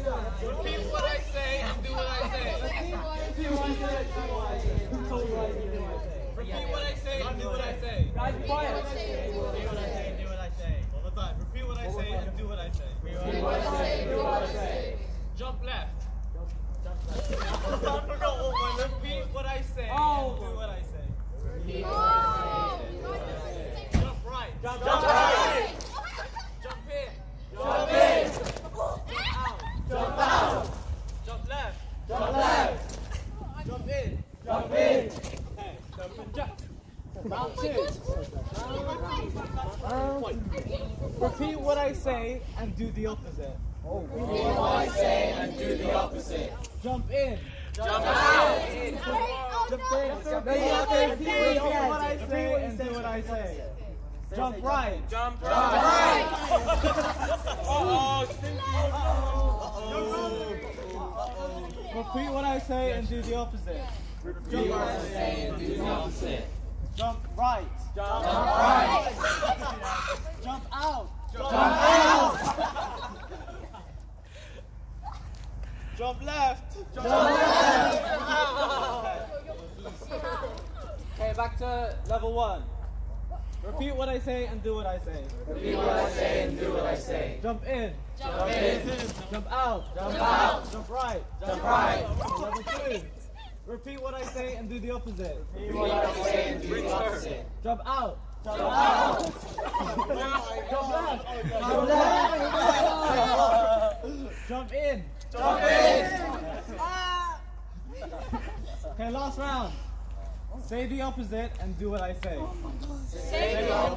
Repeat what I say and do what I say. Repeat what I say and do what I say. Guys, quiet. Repeat what I say and do what I say. All the time. Repeat what I say and do what I say. Do what I say, do what I say. Jump left. I forgot what one. Repeat what I say and do what I say. Jump right. Jump right. Jump in. Jump in. Jump out. Jump out. Jump left. Jump left. Jump in. Jump in. Hey, jump and jump. Round two. Repeat what I say and do the opposite. Repeat what I say and do the opposite. Jump in. Jump out. Jump in. Repeat what I say and do what I say. Jump right. Jump right. Repeat what I say and do the opposite. Repeat what I say and do the opposite. Jump right. Jump right. Jump out. Jump out. Jump left. Jump left. Okay, back to level 1. Repeat what I say and do what I say. Repeat what I say and do what I say. Jump in. Jump in. Jump out. Jump out. Jump right. Jump right. Level 2. Repeat what I say and do the opposite. Repeat what I say and do the opposite. Jump out. Jump out. Jump left. Jump left. Jump in. Jump in. Okay, last round. Say the opposite and do what I say. Say the opposite.